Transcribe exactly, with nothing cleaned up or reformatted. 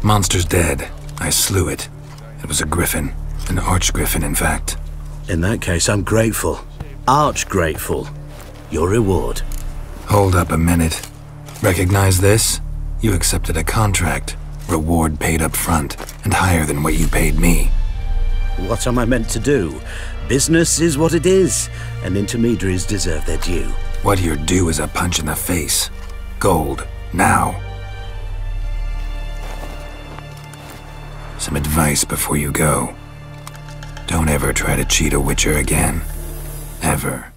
Monster's dead. I slew it. It was a griffin. An arch-griffin, in fact. In that case, I'm grateful. Arch-grateful. Your reward. Hold up a minute. Recognize this? You accepted a contract. Reward paid up front, and higher than what you paid me. What am I meant to do? Business is what it is, and intermediaries deserve their due. What you're due is a punch in the face. Gold. Now. Some advice before you go. Don't ever try to cheat a Witcher again. Ever.